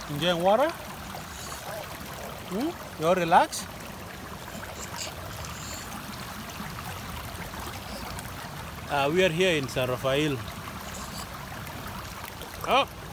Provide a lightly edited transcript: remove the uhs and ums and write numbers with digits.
Enjoying water? You're relaxed? We are here in San Rafael. Oh.